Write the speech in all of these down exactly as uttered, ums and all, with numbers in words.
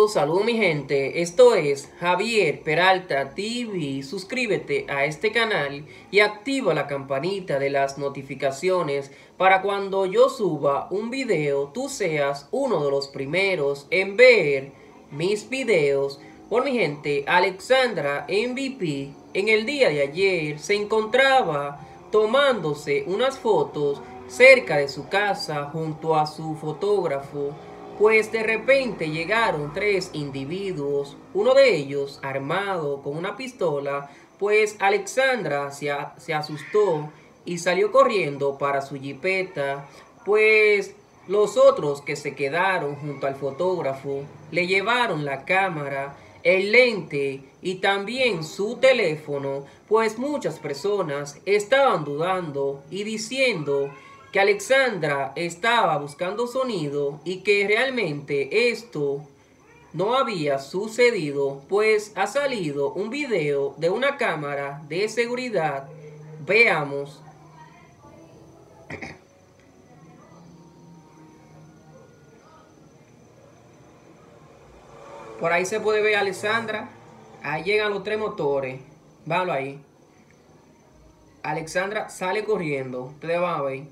Saludos, saludos mi gente, esto es Javier Peralta T V, suscríbete a este canal y activa la campanita de las notificaciones para cuando yo suba un video tú seas uno de los primeros en ver mis videos. Por mi gente, Alexandra M V P en el día de ayer se encontraba tomándose unas fotos cerca de su casa junto a su fotógrafo. Pues de repente llegaron tres individuos, uno de ellos armado con una pistola, pues Alexandra se, a, se asustó y salió corriendo para su jipeta, pues los otros que se quedaron junto al fotógrafo le llevaron la cámara, el lente y también su teléfono, pues muchas personas estaban dudando y diciendo que Alexandra estaba buscando sonido y que realmente esto no había sucedido, pues ha salido un video de una cámara de seguridad. Veamos. Por ahí se puede ver a Alexandra. Ahí llegan los tres motores. Válo ahí. Alexandra sale corriendo. Ustedes van a ver.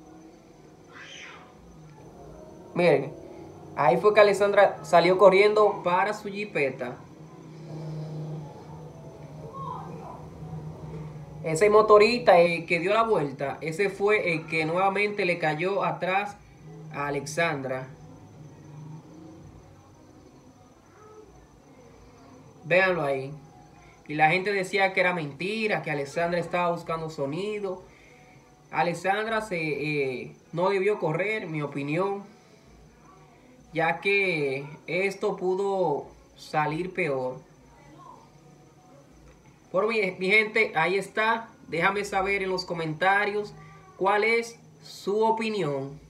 Miren, ahí fue que Alexandra salió corriendo para su jipeta. Ese motorista el que dio la vuelta, ese fue el que nuevamente le cayó atrás a Alexandra. Véanlo ahí. Y la gente decía que era mentira, que Alexandra estaba buscando sonido. Alexandra se, eh, no debió correr, en mi opinión, ya que esto pudo salir peor. Por mi, mi gente, ahí está. Déjame saber en los comentarios cuál es su opinión.